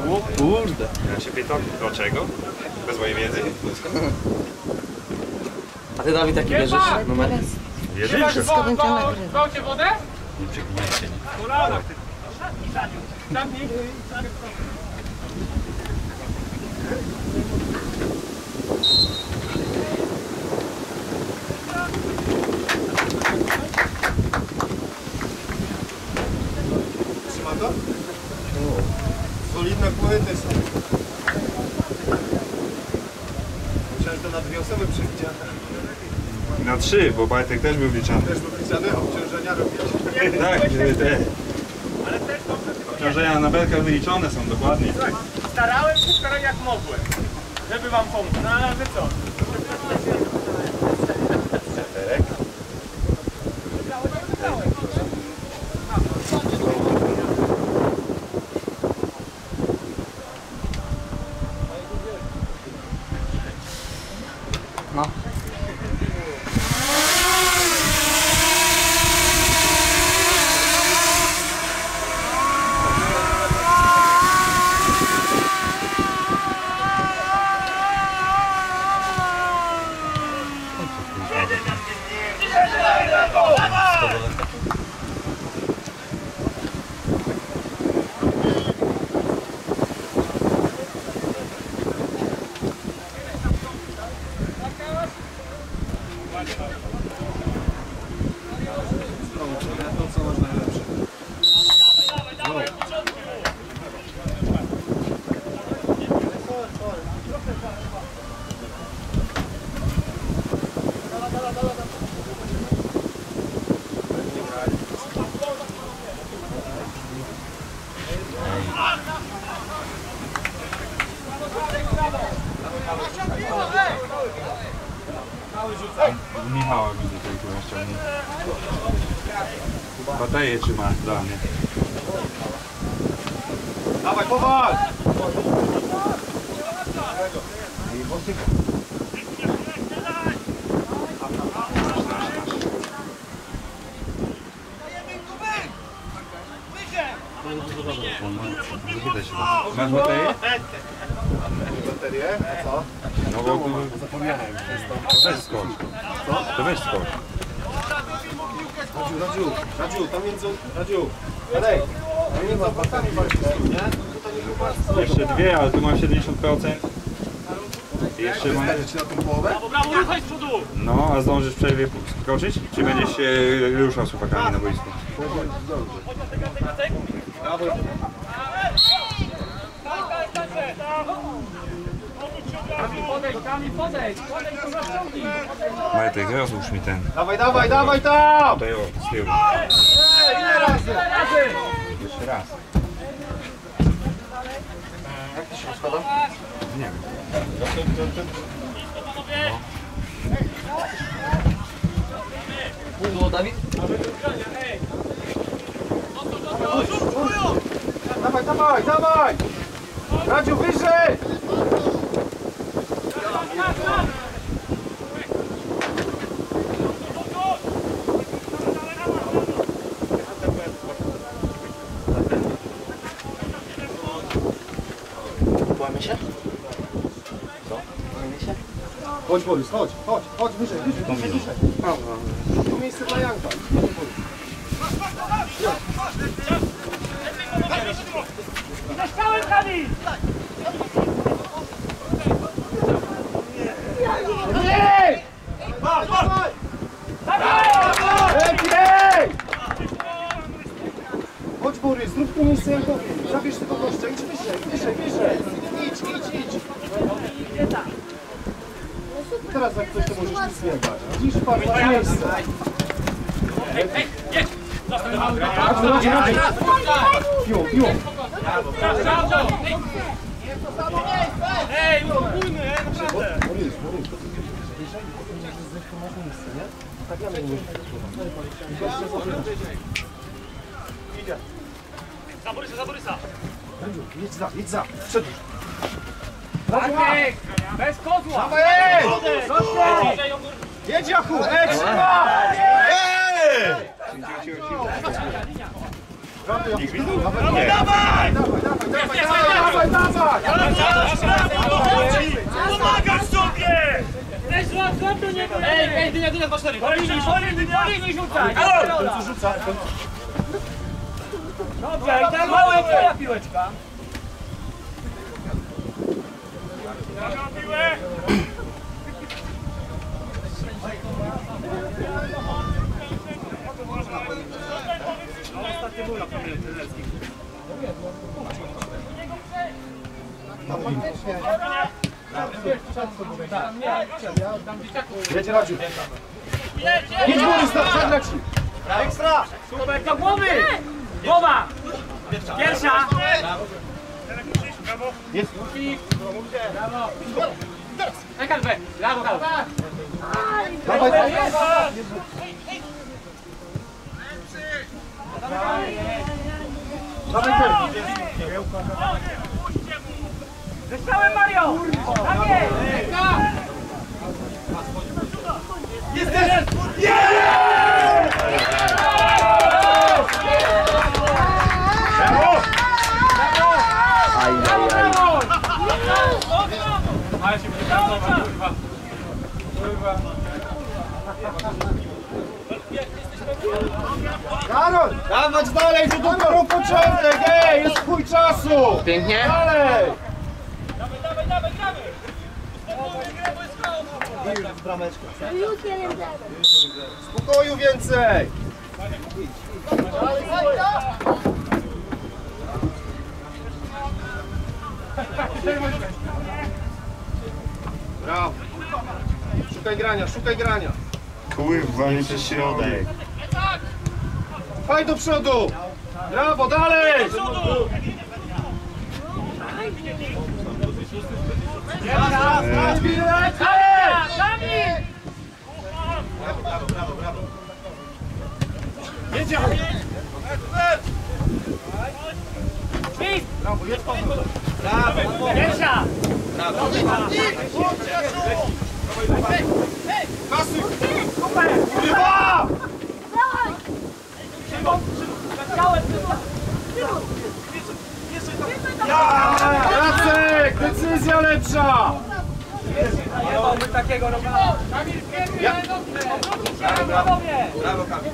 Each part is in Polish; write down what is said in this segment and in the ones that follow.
O kurde. Ja się pytam, dlaczego? Bez mojej wiedzy. A ty, Dawid, jaki wierzysz? Numer? Wierzysz? Wszystko będzie nagrywać. Gwałcie wodę? Nie przeginajcie. Kolana. Zamknij. Trzyma to? Solidne płyty są. Myślałem, że to na 2 osoby przewidziane. Na 3, bo Bartek też był wliczany. Też był wliczany, a obciążenia robiłeś. Tak, te obciążenia na belkach wyliczone są dokładnie. Starałem się wczoraj jak mogłem, żeby wam pomóc. No ale wy co? No. Michała widzę tutaj, która ściągnie. Baterie trzyma dla mnie. Dawaj, powal! Zapytaj się. Masz baterię? Baterię? A co? No bo zapomniałem. To weź skocz. Co? To weź skocz. Radziu, tam między... Radziu, dalej! Tam między opłatami walczysz, nie? Tutaj nie wypłacę. Jeszcze 2, ale tu mam 70%. Jeszcze mam... Ci na tą połowę? Brawo, ruchaj z przodu! No, a zdążysz w przerwie skoczyć? Czy będziesz się ruszał z chłopakami na boisku? Podejdź, to zaciągnij! Majtek, rozłóż mi ten. Dawaj, dawaj, dawaj tam! Tutaj o, z tyłu. Ile razy? Jeszcze raz. Jak to się rozkłada? Nie wiem. Było, Dawid? Dawaj, dawaj, dawaj! Radziu, wyżej! Kłamy się? Co? Kłamy się? Chodź, Borys, chodź, chodź, chodź, wyżej, wyżej, wyżej, wyżej. To miejsce dla Janka. Zaszczałem, Kamil! Ej! Dawaj! Lepiej! Chodź, Borys, zrób tu miejsce Jankowi. Zabierz tego gościa, idź wyżej, wyżej, wyżej. Idź. Teraz jak ktoś, to możesz nic nie dać. Widzisz, pan ma miejsce. Jedź! Piło. Ej, spokójny, naprawdę! Borys, wyżej, bo to zresztą masz miejsce, nie? Tak ja mówię. Idzie. Za Borysa! Jedź za, przed. Bartek! Bez kozła! Dawaj, ej! Jedź, Jachu! Ej, trzyma! Ej! Dawaj! Ej, dynia, 2-4. Po linii rzucaj. Co rzuca? Dobrze, i tak mała twoja piłeczka. Ostatnio był na pamięci trenerskich. Jedzie Radziu. Idź góry, zagrać. Ekstra! Super, do głowy! Głowa! Pierwsza! Jest. Ekal B, brawo, brawo. Dawaj, Zostałem Mario! Tak jest! Ale się będzie pracować, kurwa. Karol! Dawać dalej, to dopiero początek, jest chuj czasu! Pięknie. Dalej! Spokoju więcej! Brawo! Szukaj grania, szukaj grania! Kurwa, nie przez środek. Pchaj do przodu! Brawo, dalej! Jedzie! Brawo, jest pan! Brawo! Pierwsza! Kasuj! Chyba! Jacek! Decyzja lepsza! Nie mamy takiego robienia. Brawo, Kamil!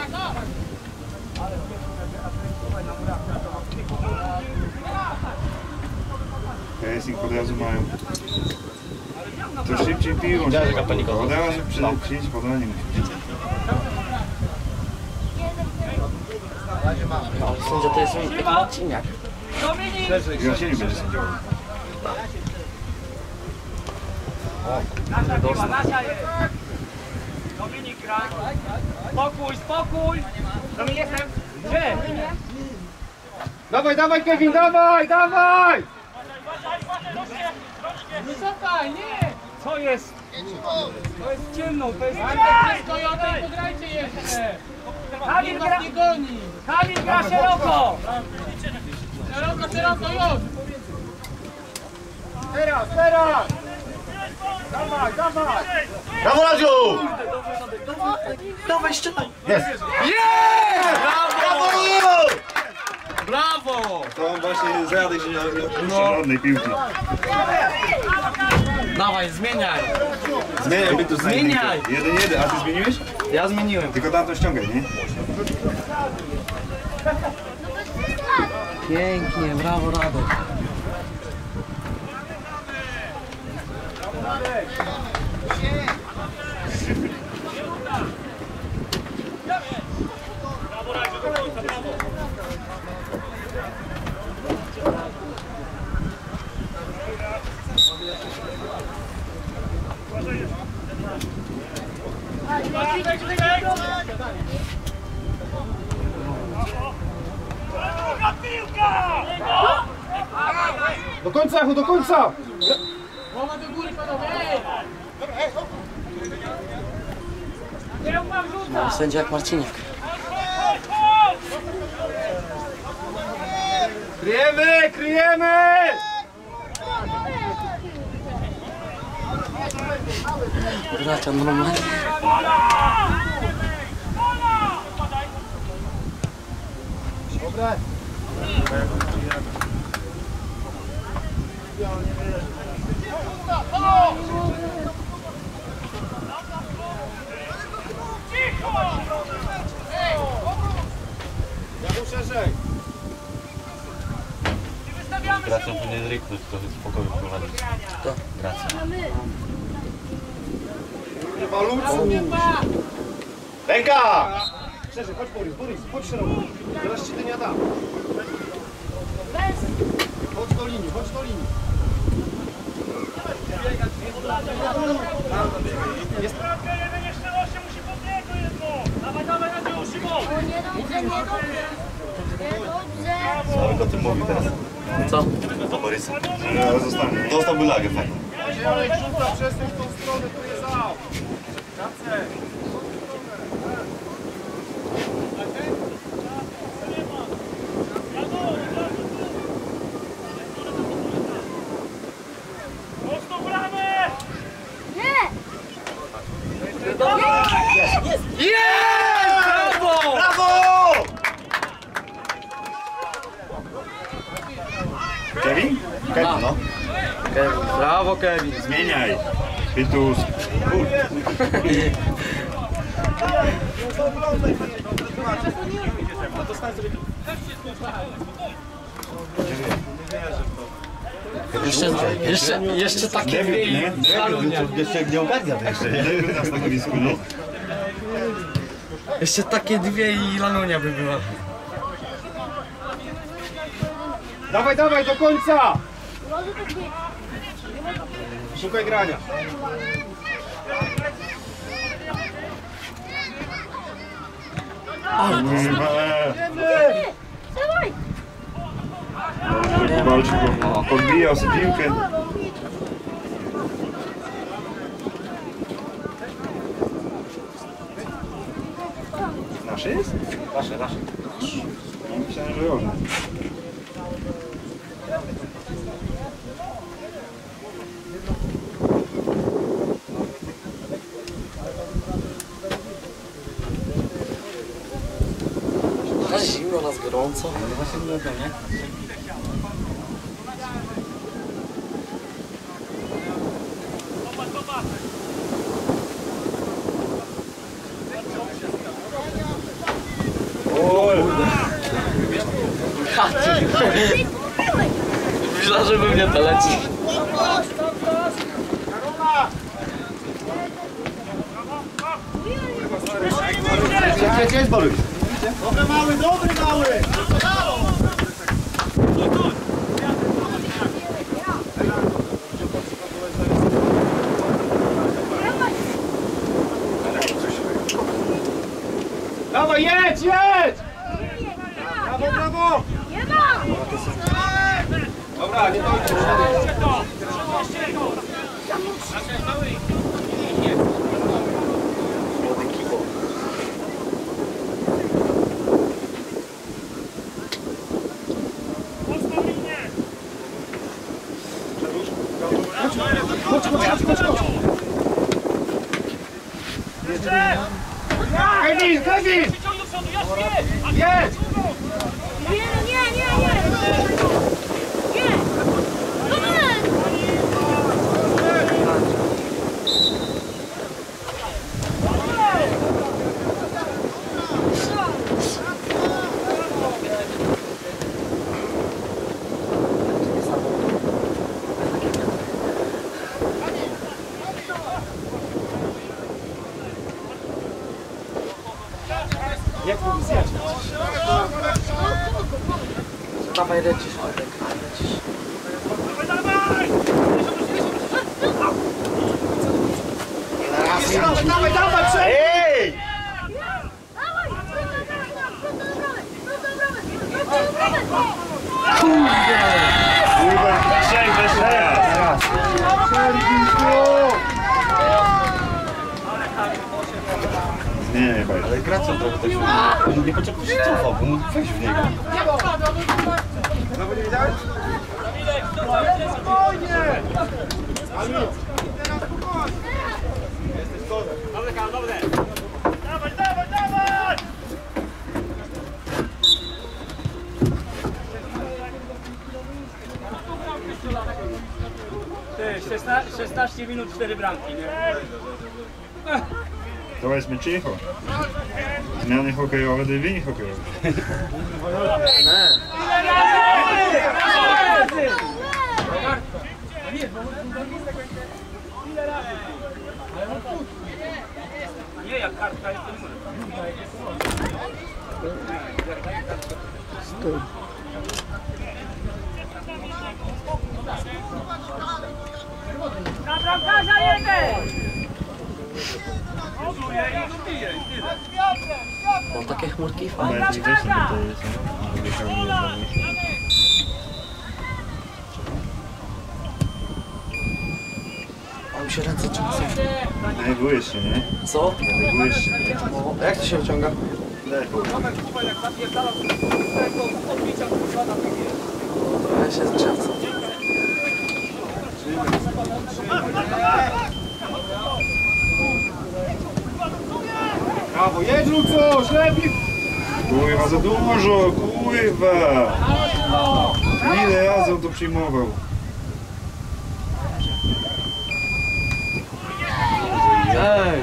Racing od razu mają. To szybciej piją. Od razu przyjść podanie musi. No, sędzia to jest mój Marciniak. Dominik! Ja się nie będzie sędziował. Nasza piła, nasza jest. Dominik gra. Spokój, spokój. Dominik jestem. Gdzie? Dawaj, dawaj, Kevin, dawaj, dawaj! Wycofaj, nie! Co jest? To jest ciemno, to jest... Stojonej, pograjcie jeszcze! Kamil gra... Nie goni! Kamil gra szeroko! Szeroko już! Teraz, teraz! Dawaj, dawaj! Brawo, Radziu! Dawaj, szczepaj. Jest! Brawo! To on właśnie z rady się nie odpuszcza żadnej piłki. Dawaj, zmieniaj. Zmieniaj, my tu Zmieniaj. 1-1, a ty zmieniłeś? Ja zmieniłem. Tylko tamto ściągaj, nie? Pięknie, brawo, Radek. Do końca, Jachu, do końca! Głowa do góry, panowie! No, sędzia jak Marciniak. Kryjemy, kryjemy! Wraca normalnie. Dobre. Gracją powinien ryknąć, trochę spokoju prowadzić. Kto? Gracja. Ręka! Szerzej, chodź Borys, chodź szeroko. Zaraz ci dynia da. Chodź do linii. Jest jeden jeszcze 8 musi pod niego jedno. Dawaj, Radziu, Szymon. Niedobrze. Co o tym mówi teraz? Co? O Borysa. Ale zostanie. Dostałby lagę fajną. Olek rzuca przez tą stronę, tu jest out. Mocno bramę! Brawo! Kevin? Kevin, no. Brawo, Kevin. Zmieniaj. Pitus. Jeszcze takie Nie dwie wiem, nie? Jeszcze nie ogarnia jeszcze. Dajmy nas na boisku, no. Jeszcze takie dwie i lanunia by była. Dawaj, do końca! Szukaj grania. Walczy, podbijał sobie piłkę. Nasze jest? Nasze. No, myślałem, że ważne. Raz zimno, raz gorąco. Właśnie mleko, nie? Myślałem, że we mnie to leci. Gdzie jest Borys? Dobry mały! Dawaj, jedź! Brawo! Nie ma! Dobra, nie dojdziesz. Kevin! Wyciągnij do przodu, Jaśnie! Jedź! Nie! Jak mógł zjechać? Dawaj, lecisz, Olek, lecisz. Dawaj, przejść! Ej! Kurwa, trzech bez teraz. Nie, baj. Ale gracją trochę też. Nie potrzebuje się cofał, bo mógł wejść w niego. Znowu nie widziałeś? Spokojnie! Dobre! Dawaj! Ty, 16 minut, 4 bramki, nie? Давай cicho. Zmiany hokejowe, dywinie hokejowe. Nie, jak kartka jest, to nie może. Na bramkarza jeden! Oduje i dobije. Mam takie chmurki fajne. Bardziej grzeczny to jest, nie? Drugie kamienie dla mnie. A mi się ręce trzęsą. Denerwujesz się, nie? Co? Denerwujesz się, nie? A jak to się wyciąga? Ja się trzęsę. Brawo, jedź Luco, lepiej! Kurwa, za dużo, kurwa! Ile razy on to przyjmował? Ej!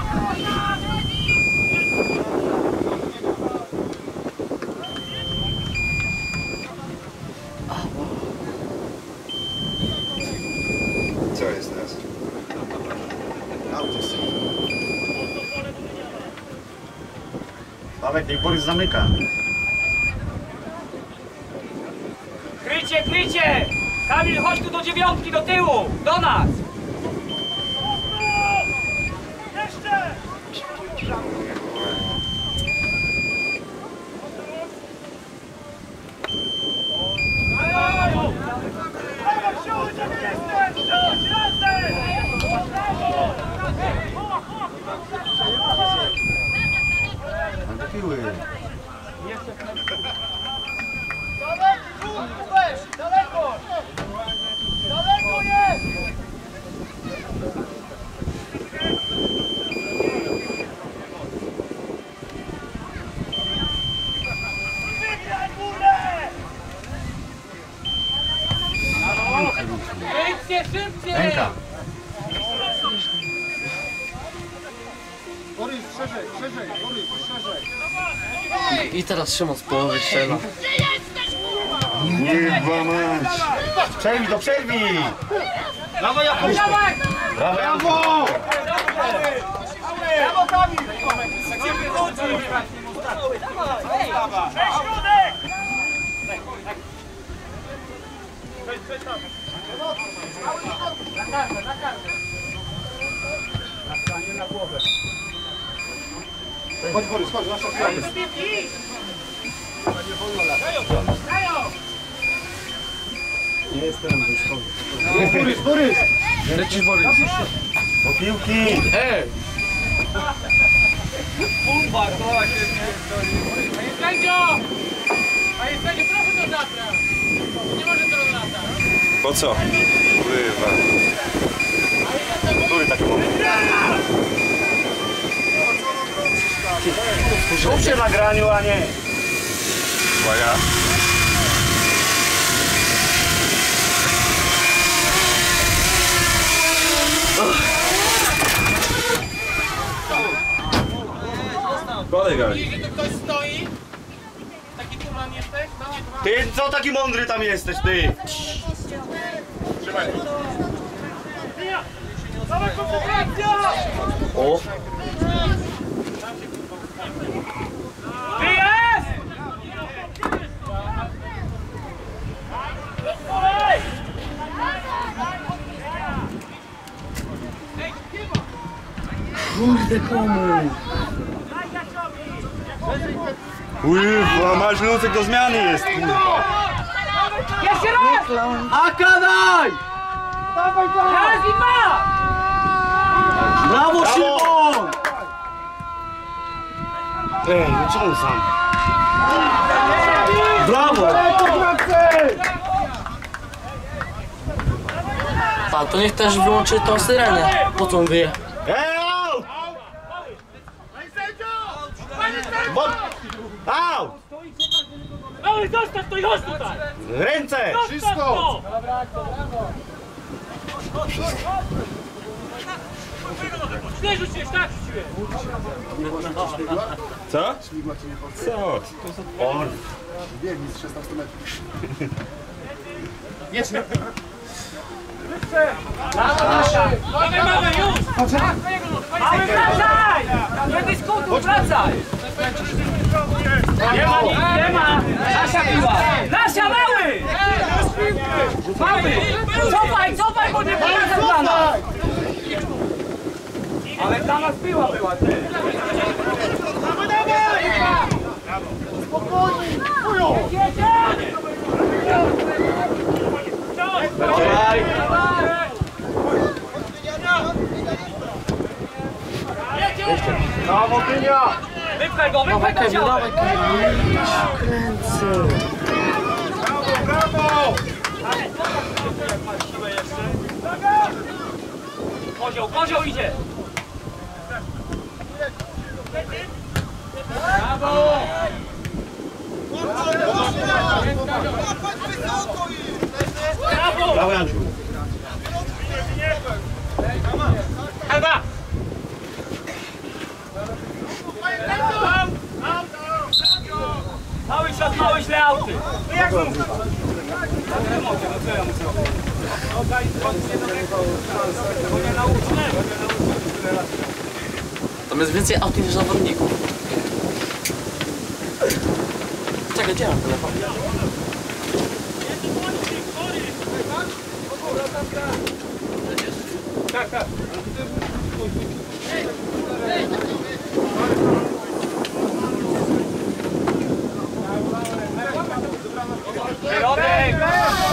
Co jest teraz? Dawaj, niech Borys zamyka. Krycie, krycie! Kamil, chodź tu do dziewiątki, do tyłu! Do nas! Do piły. Daleko! Daleko jest! Szybciej, szybciej! Ręka. Borys, szerzej, szerzej, Borys, szerzej. I teraz Szymon z połowy strzela. Kurwa mać! Przerwij, do przerwij! Brawo, Jakub! Dawaj! Brawo! Brawo! Brawo, Kamil! Gdzie wychodzi? Środek! Na kartę, na kartę. Na głowę. Chodź Borys, chodź, nasza piła. Nie jestem już Borys, Borys! Lecisz Borys. Do piłki! Ej! Pumba, koła się Panie sędzio! Panie sędzio, proszę to zabrać! Nie może to rozlatać. Po co? Kurwa. Który taki moment? Skup się na graniu, a nie! Uwaga. Kolega. Jeśli tu ktoś stoi, taki tuman jesteś? No nie, tuman. Ty, co taki mądry tam jesteś, ty? Dawaj koncentracja! O! Wyjazd! Kurde komu? Kurwa, masz Lucek do zmiany jest, kurwa. Jeszcze raz! Akadaj! Raz i dwa! Brawo, Szymon! Ej, no co on sam? Brawo! A to niech też wyłączy tą syrenę. Po co on wyje? Ej, out! Out! Oj, zostaw to i chodź tutaj! Ręce! Wszystko! Nie rzuciłeś, tak rzuciłem! Co? Co? On. Biegnij z 16 metrów. Jedź na... Dawaj, mamy, już! Mały, wracaj! Nie dyskutuj, wracaj! Nie ma! Nasia piła! Nasia, mały! Mały! Cofaj, bo nie pokażę dla nas! Ale dla nas piła była, ty! Brawo, Kynia! Wypchaj go ciałem! Dawaj, kręcę. Brawo! Kozioł idzie! Brawo, Janciu! Chyba! Mały źle auty! No jak to? Tam jest więcej aut niż zawodników. Czekaj, gdzie mam telefon? Tak. Środek!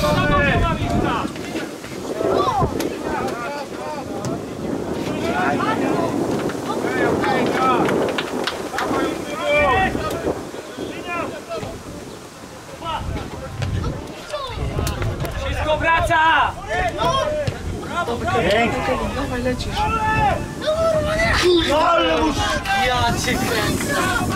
Wszystko wraca! Dawaj, lecisz. No ale już! Ja cię kręcę.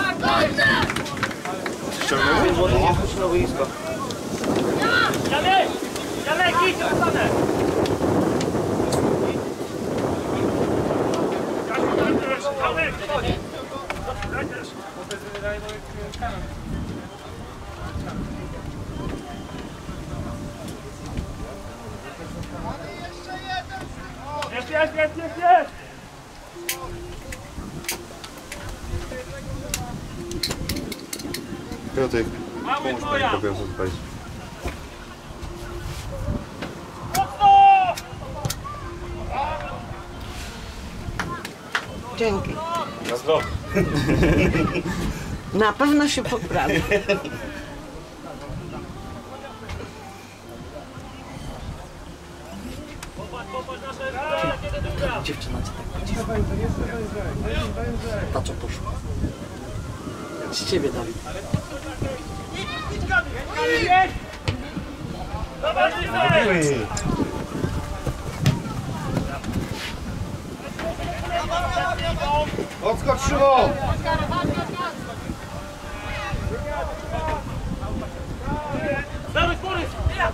Janek, idź, zostanę! Jest! Piotrek, Mały pomóż mi twoja! papierosa odpalić. Dzięki. Na zdrowie. Na pewno się poprawi. Dziewczyna cię tak chodzi. Na co poszło? Z ciebie, Dawid. Odskocz, Szymon! Zaraz, Borys!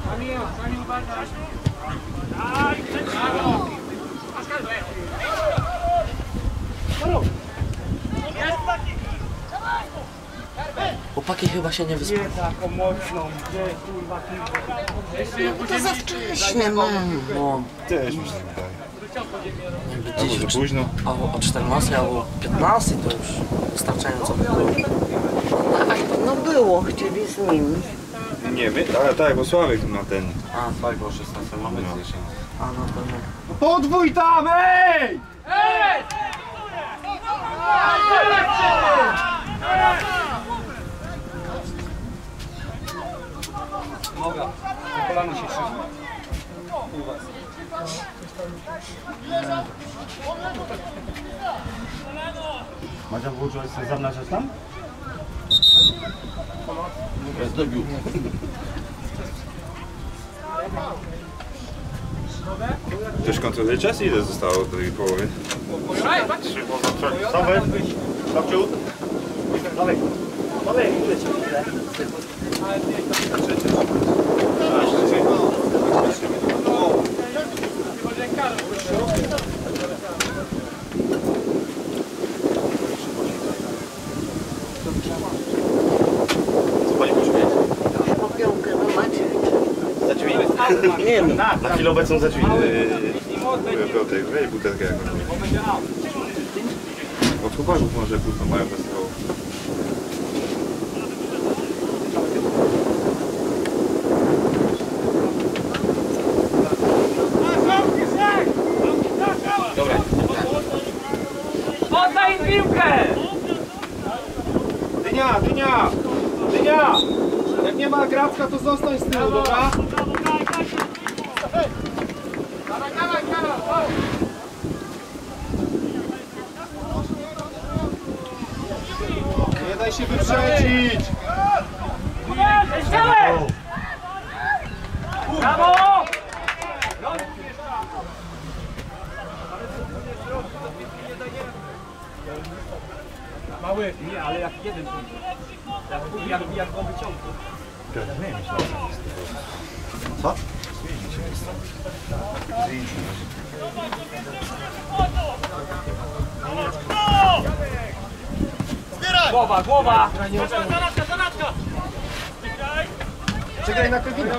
Chłopaki chyba się nie wyspą. Taką mocną, gdzie kurwa To za wcześnie, mam. No, Też mi się tak wydaje. jakby Albo gdzieś za późno. o 14 albo 15 to już wystarczająco by było. No było, chcieli z nim. Nie wiem, ale tak, bo Sławek ma ten. A, tak, bo 16 mamy No. gdzieś. A, no to nie. Podwój tam, ej! Noga, to kolano się trzyma. Macia włączyłeś sobie zamnażać tam? Też kontroluje czas? Ile zostało do tej połowy? Stawaj, stawciu. Dalej. Dalej, leci. Popiołkę zobaczyć. Nie no. Na chwilę obecną za drzwi. Piotrek, weź butelkę jakąś. Od chłopaków może kurwa mają bez tego. Oddaj im piłkę! Dynia, dynia! Dynia! Jak nie ma Gracka, to zostań z tyłu, dobra? Nie daj się wyprzedzić! Ścielę! Brawo! Mały, nie, ale jak jeden jak go wyciągnął. Co? Głowa, głowa! Zanaczka! Czekaj na Kevina.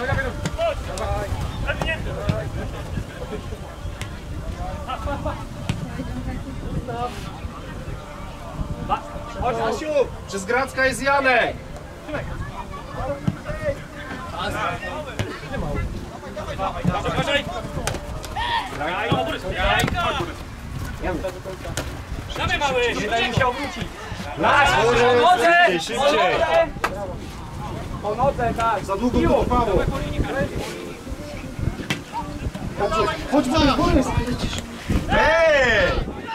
Chodź, Asiu! Przez Gracka jest Janek! Dawaj mały! Nie musiał wrócić. Po nodze! Szybciej! Po nodze, tak. Za długo to trwało. Chodź, Borys! Ej!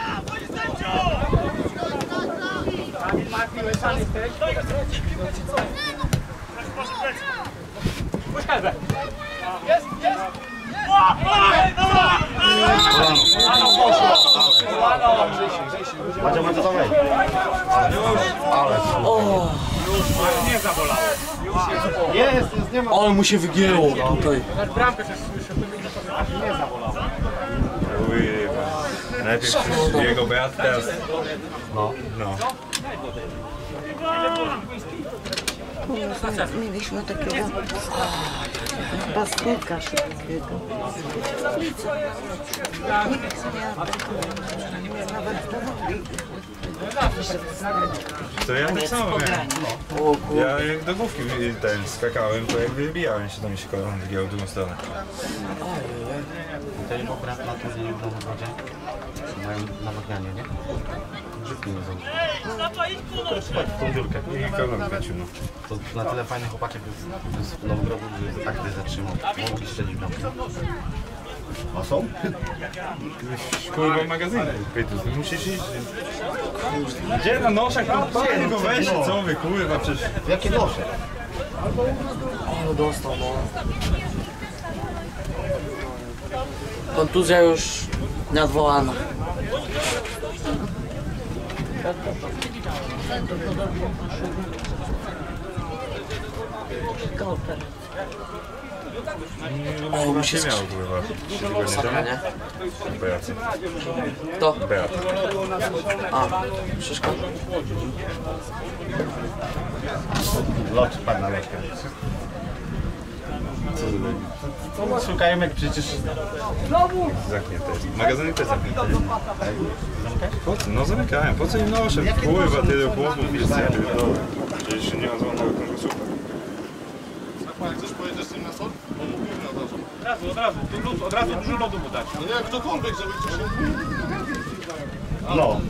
Puść kalbę. Macie to weź. Jest, nie ma. Ale mu się wygięło tutaj. Najpierw jego Beat, teraz... No. Mieliśmy takiego pastelka szybkiego. Nawet to robi. To ja tak samo miałem. Ja jak do główki skakałem, to jak wybijałem się, to mi się kolor wygięło w drugą stronę. To jego brat na turnieju w Nowogrodzie mają nawadnianie, nie? Grzybki nie są. W tą dziurkę. I kolor kręcił, no. To na tyle fajny chłopaczek jest w Nowogrodu, że tak by zatrzymał. Mogli strzelić bramkę. A są? Kurwa magazyny. Pytus, ty musisz iść. Gdzie na noszach? Pan go weź, co wy kurwa, przecież... Jakie nosze? Ale dostał, no. Kontuzja już nieodwołana. O, mu się miał kurwa. 3 tygodnie Saka, nie? temu. Beat. Kto? Beat. A, Szyszka. Lot padł na leczkę. Co szukajmy, jak przecież... Zamknięte. Magazyny też zamknięte. Po co? No zamykałem. Po co im noszę? Kurwa, tyle chłopów, wiesz co ja pierdolę. Przecież nie ma złamnego kręgosłupa. Chcesz pojedziesz z tym na sol? Od razu dużo lodu mu dać. No nie, jak ktokolwiek, żeby coś się... No.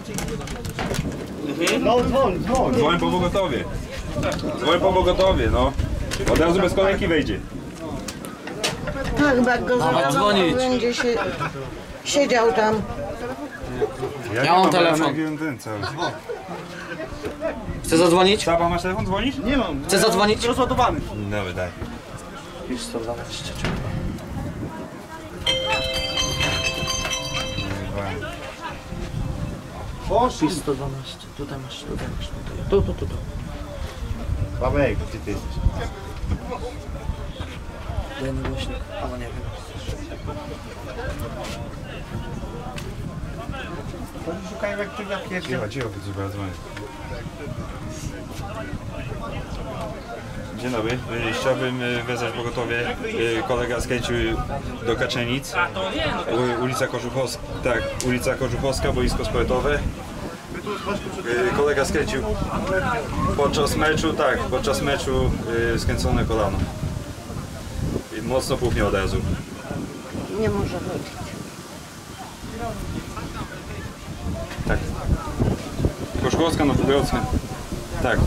No, dzwoń. Dzwoń po pogotowie. Dzwoń po pogotowie, no. Od razu bez kolejki wejdzie. Tak, bo jak go Dawaj, zawołał, dzwonić. będzie się siedział tam. Ja mam telefon. Ten cały. Chce zadzwonić? Saba, masz telefon? Dzwonisz? Nie mam. Chce zadzwonić? Rozładowany. Dobra, daj. Już 112. Poszli. 112. Tutaj masz, tutaj masz. Tu. Babek, gdzie ty jesteś? Jeden głośnik, albo nie wiem. Szukają jak ty na pierwszy. Cicho, coś bardzo dzwonię. Dzień dobry, chciałbym wezwać pogotowie. Kolega skręcił do Kaczenic. Ulica Kożuchowska, tak, ulica Kożuchowska, boisko sportowe. Kolega skręcił podczas meczu, skręcone kolano. I mocno puchnie od razu. Nie może być. Tak. Kożuchowska, Nowogrodzka. Tak.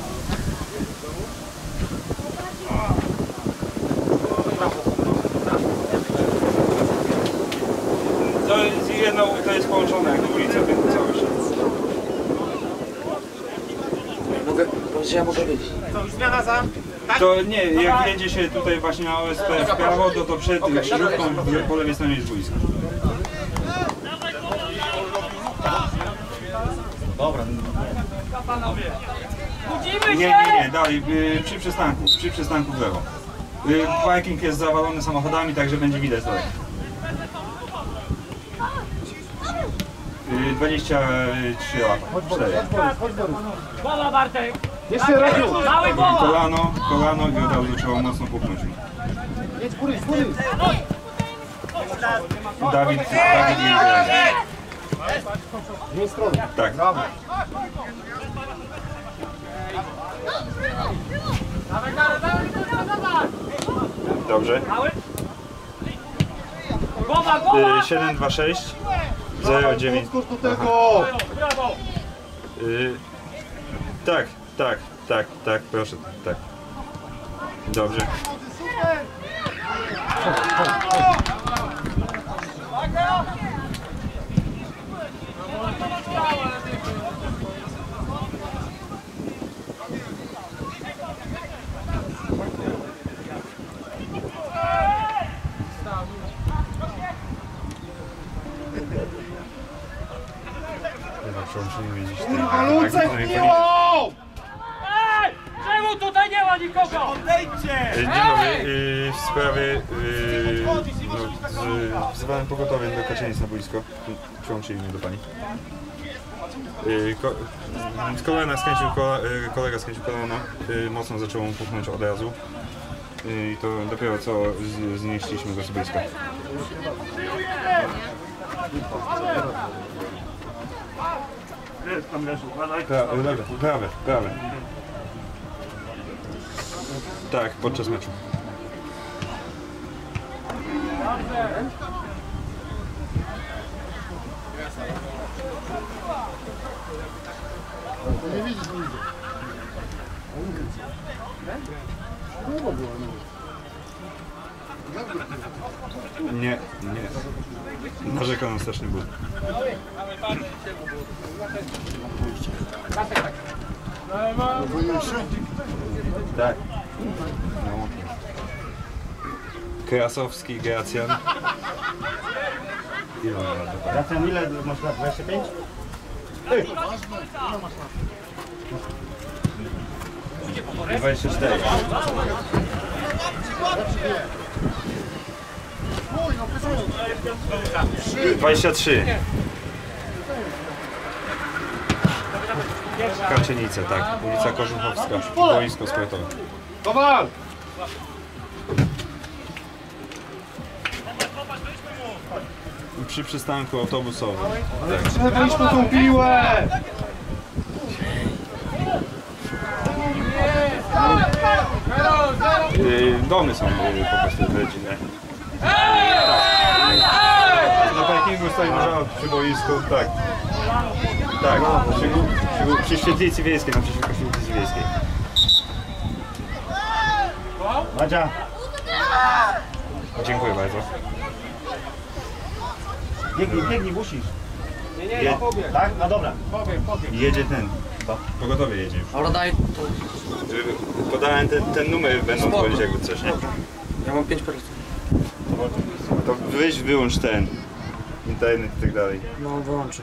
To jest połączone jak ulica, więc cały się. Ja mogę być. Zmiana za? To nie, jak jedzie się tutaj właśnie na OSP w prawo, to przed krzyżówką po lewej stronie jest boisko. Dobra. Nie, dalej, przy przystanku w lewo. Parking jest zawalony samochodami, także będzie widać dalej. 23 lata. 4. Głowa Bartek! Jeszcze raz. Mały głowa! Kolano i od razu trzeba mocno puknąć. Jedź góry, góry. Dawid jedzie. Dwie strony. Tak. Brawo. Dobrze. Głowa, głowa! 726 09. Podskocz do tego. Brawo! Tak, proszę, tak. Dobrze. Kurwa, Lucek miło! Ej! Czemu tutaj nie ma nikogo? Dzień dobry, w sprawie wzywałem pogotowie do Kaczenic na boisko. Przyłączyli mnie do pani. Kolega skręcił kolano, mocno zaczęło mu puchnąć od razu. I to dopiero co znieśliśmy go z boiska. Prawe. Tak, podczas meczu. Nie widzisz nigdy. Nie. Narzekał na straszny ból. Tak. No. Krasowski, Gracjan. Gracjan, ile masz lat? 25? Ty! 24. 23. Kaczenice, tak. Ulica Kożuchowska, boisko sportowe. Kowal! Przy przystanku autobusowym. Tak. Trzeba iść po tą piłę! Domy są po prostu rodzinne. Na parkingu stoi dużo przy boisku, tak. Tak, przy świetlicy wiejskiej, naprzeciwko świetlicy wiejskiej. Madzia! Dziękuję bardzo. Biegnij, musisz. Nie, tak? No dobra. Jedzie ten. Pogotowie jedzie już. Ale daj to. Podałem ten numer, będą dzwonić jakby coś, nie? Ja mam 5%. To wyłącz ten. Internet i tak dalej. No wyłączę.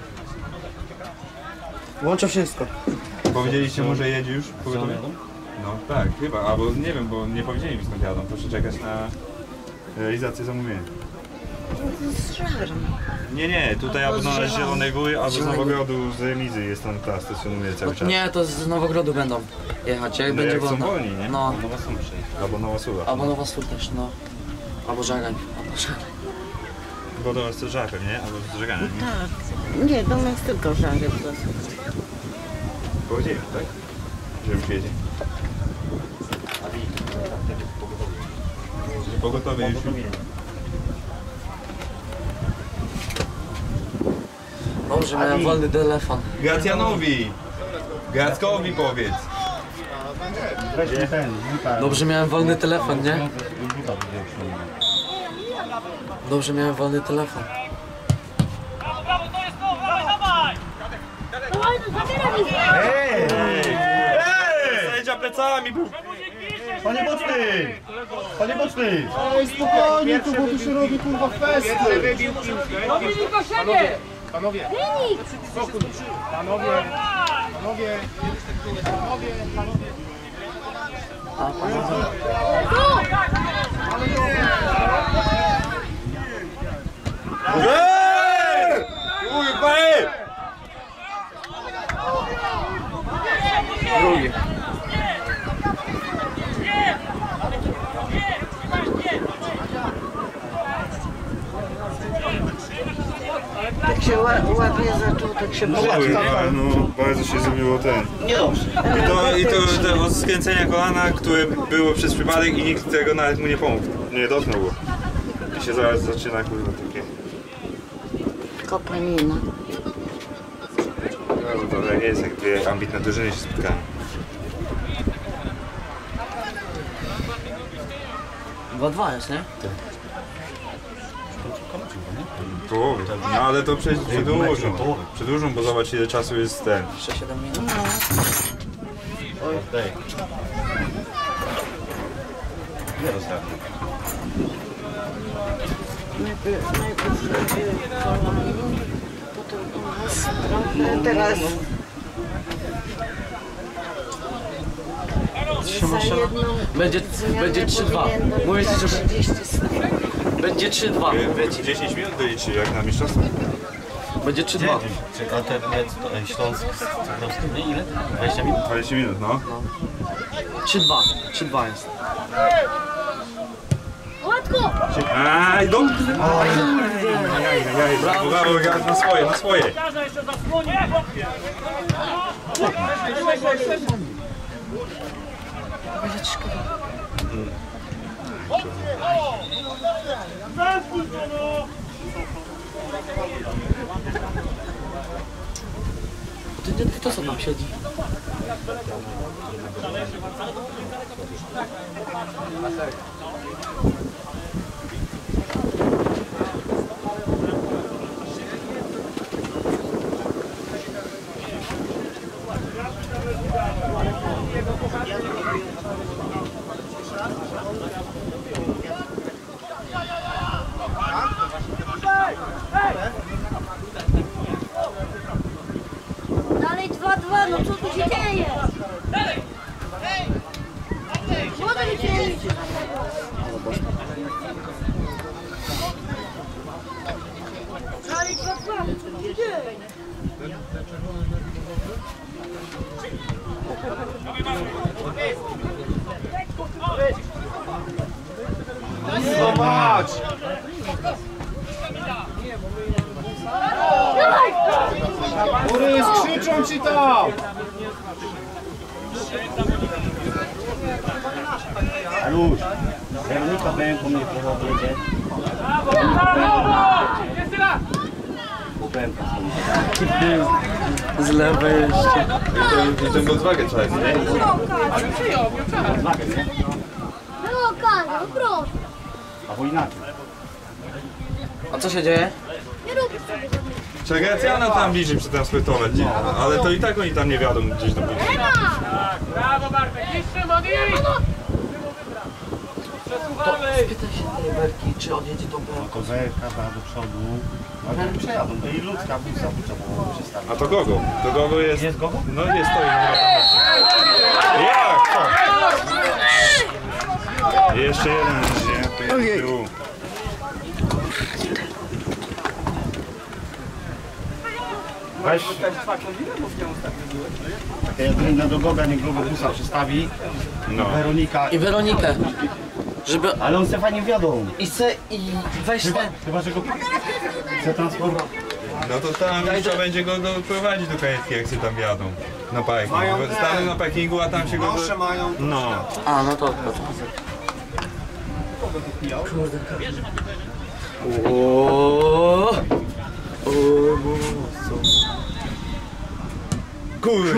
Włączę wszystko. Powiedzieliście mu, że jedzie już? Pogotowie? No tak, chyba, albo nie wiem, bo nie powiedzieli mi skąd jadą, proszę czekać na Realizację zamówienia. Z żarem. Nie, tutaj albo na Zielonej Góry, albo z Nowogrodu, z Remizy jest tam ta stacjonuje cały czas. Nie, to z Nowogrodu będą jechać, jak No będzie jak są wolno. wolni, nie? No, Nowa są przyjść. Albo Nowa Sula. albo Nowa Sól też, no. Albo Żagań, Bo do nas to Żaker, nie? Albo z Żegania, nie? Tak. Nie, do nas tylko żary w dosyć. Powiedzieli, tak? Że już jedzie. Pogotowie już. Dobrze, miałem wolny telefon. Gracjanowi! Grackowi powiedz! Dobrze, miałem wolny telefon, nie? Dobrze, miałem wolny telefon. Brawo, to jest to! Dawaj, dawaj! Dawaj, no zabieraj mi! Sędzia plecami był! Panie Boczny! Panie Boczny! Ej, spokojnie tu, bo tu się robi kurwa festy! Dominik do siebie! Panowie! Spokój! Panowie! Panowie! Kurwa! Drugi. Jak się ładnie zaczął, tak się No bardzo się zrobiło ten. Niedobrze. I to od skręcenia kolana, które było przez przypadek i nikt tego nawet mu nie pomógł. Nie dotknął go. I się zaraz zaczyna kurwa takie. Kopanina. No to tak jest, jak dwie ambitne drużyny się spotkają. Dwa jest, nie? Połowy. No ale to przedłużą. Przedłużą, bo zobacz ile czasu jest ten. 6-7 minut. Najpierw kolano, potem u nas trochę, teraz za jedną Będzie 3-2. Mówię ci, że 30 stron. będzie 3-2. Mówię ci. 10 minut byliście jak na mistrzostwie. Będzie 3-2. Czy alternet Śląsk z Cybrowskim, nie? Ile? 20 minut? 20 minut, no. 3-2 jest. Łatwo! Aj, dobrze! Brawo, brawo, na swoje. Każda jeszcze zasłonie, chłopie! To co tam siedzi? Dalej 2-2, no co tu się dzieje? Młody mi się liczy. Dalej 2-2, no co tu się dzieje? Zobacz! Góry, skrzyczą ci tam! Już! Weronika Bęku mnie prowadzi. Jeszcze raz! Z lewej jeszcze. I tę Volkswagen trzeba jest, nie? Ale przyjął, nie czas. Było okazja, no proszę. Albo inaczej. A co się dzieje? Nie róbcie sobie tego. Trzeba Gracjana tam bliżej przetransportować, nie? Ale to i tak oni tam nie wiadą gdzieś tam. Brawo Bartek, idź Szymon, idź! Przesuwamy! Pytaj się tej Berki, czy on jedzie do Berki. To zerka do przodu. Ale to przejadą. To i ludzka buza trzeba przestawić. A to Gogo. To Gogo jest... Jest Gogo? No nie stoi na Jak? Co? Jeszcze jeden, nie? Tu jest tyłu. Weź. Taka jadrynna do Boga, niech go busa przestawi. No. Weronika. I Weronikę. Żeby... Ale on se fajnie wjadą. I weź ten... Chyba, że go chce transport. No to tam trzeba będzie go doprowadzić do kajetki, jak się tam jadą. Na parking. Stanę na parkingu, a tam się go... mają. No. A, no to... Kurde. Oooo. Kurde!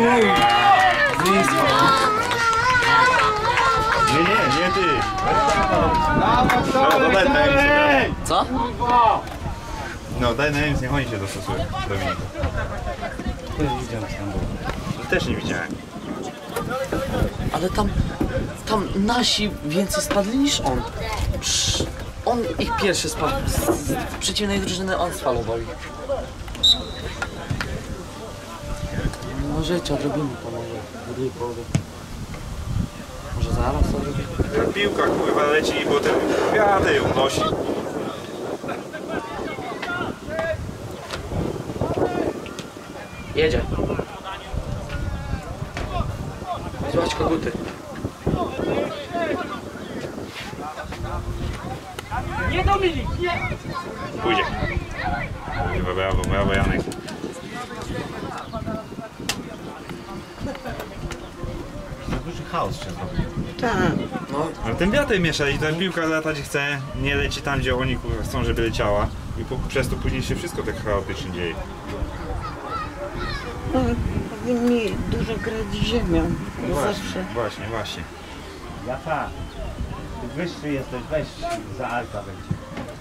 Nie ty! No, daj na MC. Co? No, daj na MC, niech oni się dostosują. Dominika. Też nie widziałem. Ale tam nasi więcej spadli niż on. On ich pierwszy spadł. Z przeciwnej drużyny on sfalował ich. Możecie, odrobimy to może. W drugiej połowie. Może zaraz to zrobię? Piłka kurwa leci, bo ten wiatr ją nosi. Jedzie. Złać koguty. Nie Dominik, nie! Pójdzie. Brawo, brawo Janek. Duży chaos się zrobił. Tak. No, Ale ten wiatr miesza i ta piłka latać chce, nie leci tam, gdzie oni kurwa chcą, żeby leciała. I przez to później się wszystko tak chaotycznie dzieje. No, powinni dużo grać ziemią. Bo zawsze. Właśnie. Jaka? Ty wyższy jesteś, weź za Alka będzie.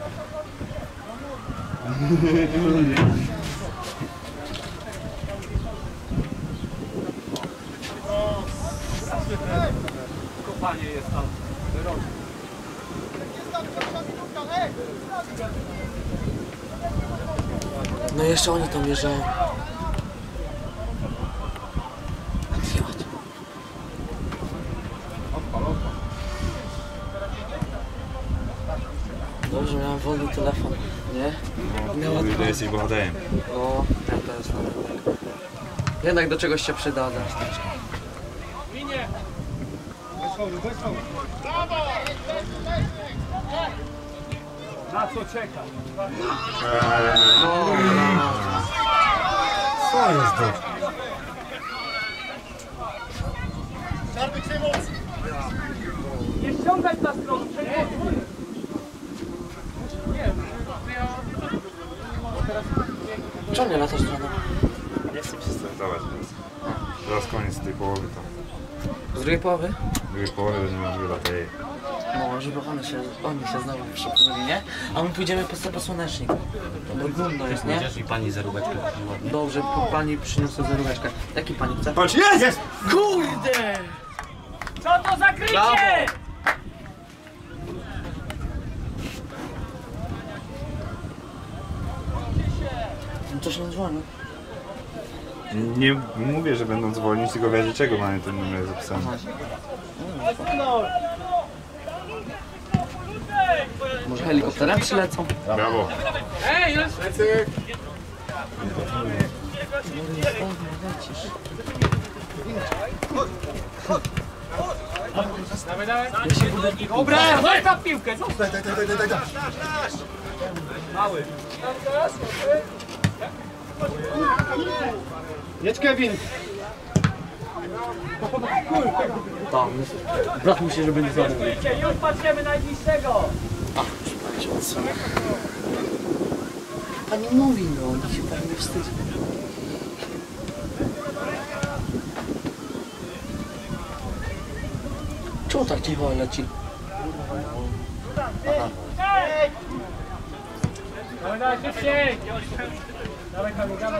Kopanie jest tam. no jeszcze oni tam jeżdżają. Dobrze, miałem wolny telefon, nie? No, ty jesteś bohaterem. No, ja to jest jednak do czegoś się przyda. Na co czeka? Co jest to? Nie ściągać na stronę, przenieśmy. Czemu nie latasz dronem? Nie chcę się startować teraz. Zaraz koniec tej połowy to. Z drugiej połowy? W drugiej połowie będziemy mogli latać. No, żeby oni się znowu przepłynęli, nie? A my pójdziemy po słonecznik. Bo gumno jest, nie? Pójdziesz i pani zaróweczkę ładnie. Dobrze, pani przyniosła zaróweczkę. Jaki pani chce? Patrz, jest! Kurde! Co to za krycie? To się dzwoni. Nie mówię, że będą dzwonić, tylko wiecie czego mamy ten numer zapisany. Może helikopterem przylecą? Brawo. Ej, już! Dawaj, dawaj. Dobra, chodź na piłkę, zostań. Daj. Mały. Jedź Kevin! Tam, brat musi, żeby nie zabrał. Już patrzymy najbliższego. Pani mówi, no, niech się pani nie wstydzi. Czemu tak cicho leci? Dawaj, szybciej! Dawaj, Kamil, dawaj.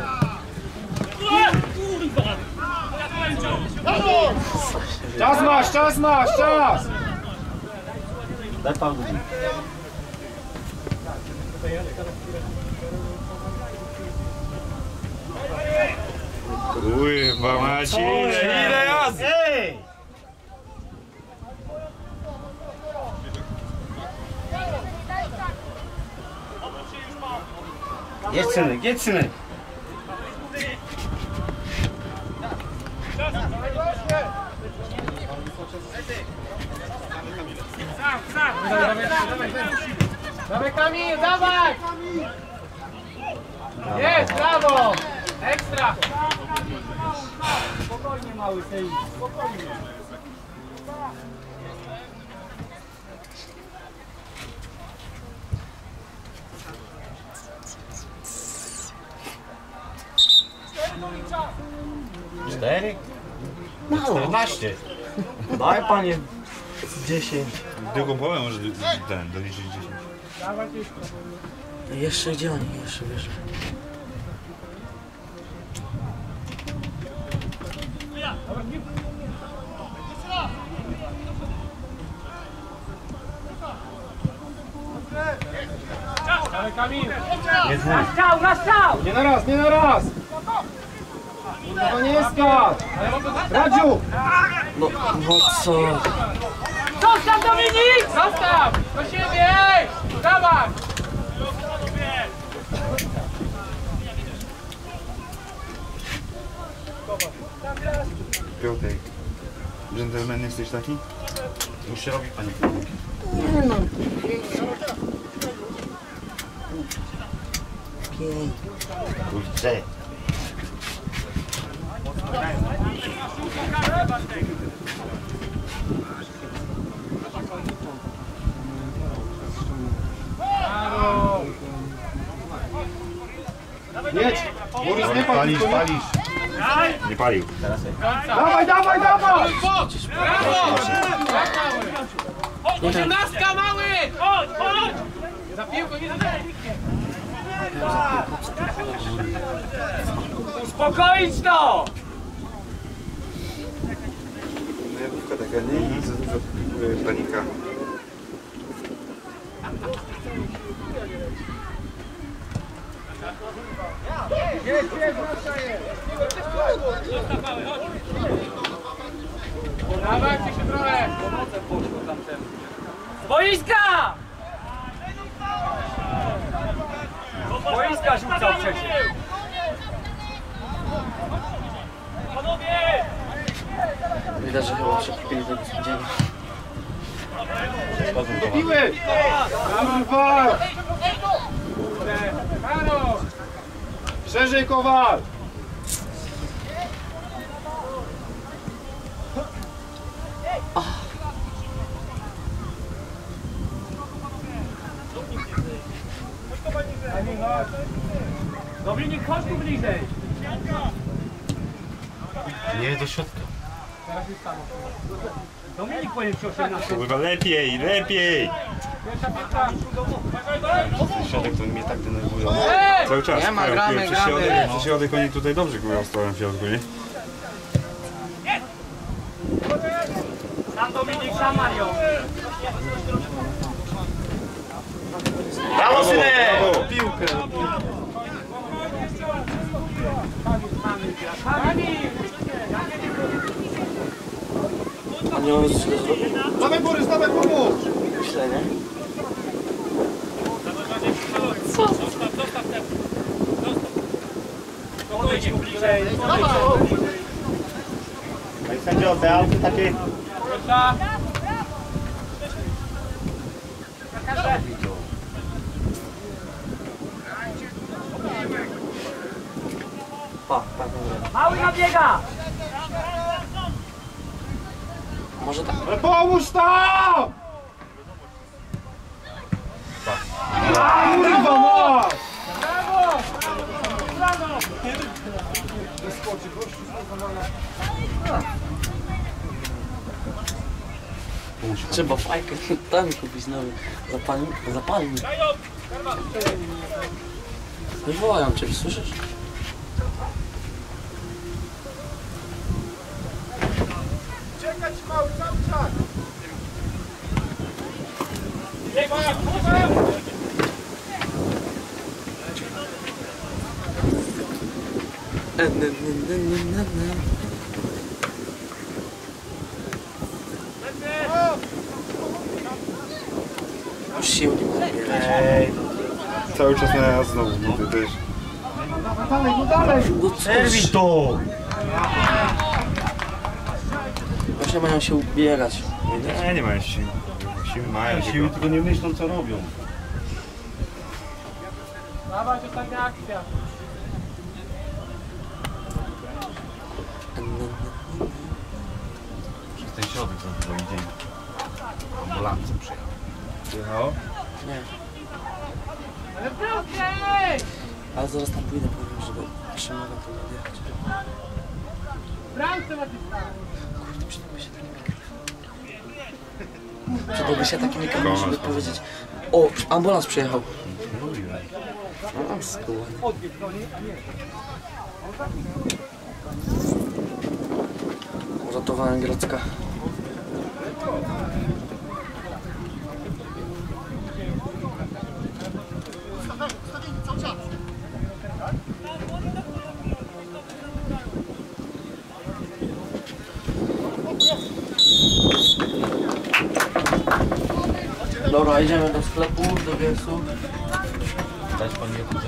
Czas masz! Daj pan ludzi. Kurwa macie, ile jazdy! Ej! Jedź synek! Dawaj Kamil, dawaj! Jest, brawo! Ekstra! Spokojnie mały tej. Spokojnie. Cztery? Mało. 14. Daj panie 10. Drugą połowę może doliczyć 10. Jeszcze gdzie oni? Jeszcze wiesz. Dawaj Kamil! Na strzał! Nie na raz, nie na raz! To nie jest skaz! Radziu! No co? Zostaw Dominik! Zostaw! Do siebie! Dawaj! Piątek. Dżentelmen jesteś taki? Już się robi, panie. Nie no. 5. Kurczę. Jedź! Borys, nie pal Palisz, tylko, nie? palisz. Nie palił. Dawaj, dawaj, dawaj! Osiemnastka mały! Chodź, chodź! Za piłką nie zadaj! Uspokoić to! Najpówka taka, nie? Za dużo panika. Dawaj się trochę! Z boiska! Z boiska rzucał przecież. Widać, że chyba przekupili tego sędziego. Do piły! Kurwa! Halo! Szerzej, Kowal! Dominik, chodź tu bliżej. Nie, do środka. Dominik powinien się 18. Kurwa, lepiej, lepiej! Ten środek to mnie tak denerwują. Cały czas. Nie ma, Mają gramy, piłę przez gramy. środek, przez środek oni tutaj dobrze kurwa stoją w środku, nie? Sam Dominik, sam Mario. Brawo, synek! Brawo! Piłkę! A nie mam źle zrobił? Dawaj, Borys, dawaj, pomóż! Myślę, nie? Podejdź tu bliżej. Panie sędzio, te auty takie... Pa, tak, Mały nabiega! może tak. Ale pomóż tam! Kurwa, masz! Trzeba fajkę tam kupić nowy. Zapalnik. Już wołają cię, słyszysz? Czekać mały cały czas! Już sił nie ma. Cały czas na nas znowu, no ty też. Dalej, no dalej! No Przerwij to! Właśnie mają się ubierać. Nie mają siły. Siły mają, Siły tylko... tylko nie myślą co robią. Dawaj, ostatnia akcja. Przez ten środek za dużo idzie. Ambulancją przyjechał. Przyjechało? Nie. Ale proszę! Ale zaraz tam pójdę, powiem, żeby trzymała to odjechać. Bramce macie stać. Kurde, przydałby się taki mikrofon. Przydałby się taki mikrofon, żeby powiedzieć... O, ambulans przyjechał. Mówiłem. O, skubany. Uratowałem Grodzka. Dobra, idziemy do sklepu, do wiesu. Dać pan jedną